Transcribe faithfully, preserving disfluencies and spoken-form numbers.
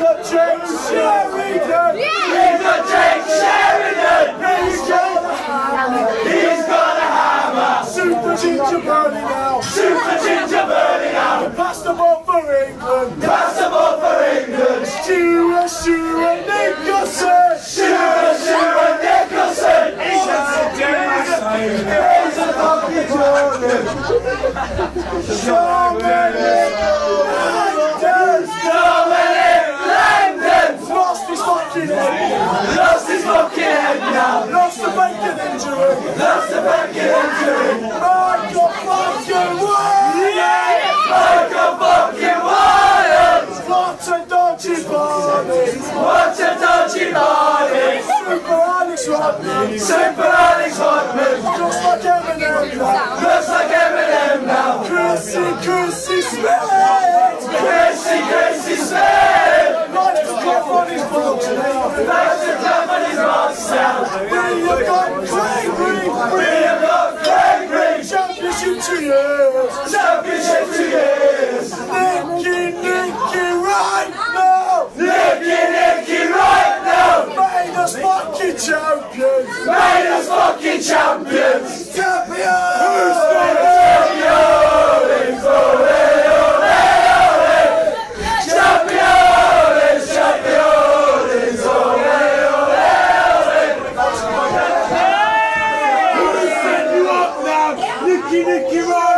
got Jake Sheridan! We've got Jake Sheridan! He's got a hammer! He's got a hammer! Super Ginger Burley now! Super Ginger Burley now! Pass the ball for England! Pass the ball for England! Stuart, Stuart Nicholson! Stuart, Stuart Nicholson! He's a He's a fucking Jordan! Dominic Langdon! Dominic Langdon! Lost his fucking head now! Lost his fucking head now! Lost the bacon injury! Lost the bacon injury! Michael fucking Wyatt! Michael fucking Wyatt! What a dodgy body! What a dodgy body! Super Alex Rodman! Super Alex Rodman! Looks like Eminem now! Looks like Eminem now! Chrissy, Chrissy Smith! Chrissy, Chrissy Smith! Likes to clap on his balls now! Likes to clap on his balls now! We have got Craig Green! We have got Craig Green! Championship two years! Championship two years! Nicky, Nicky right now! Nicky, Nicky right now! Made us fucking champions! Made us fucking champions! Champions! Who's the champions? Ole, ole, ole! Champions! Champions! Ole, ole, ole! Who's setting you up now? Nicky, Nicky right!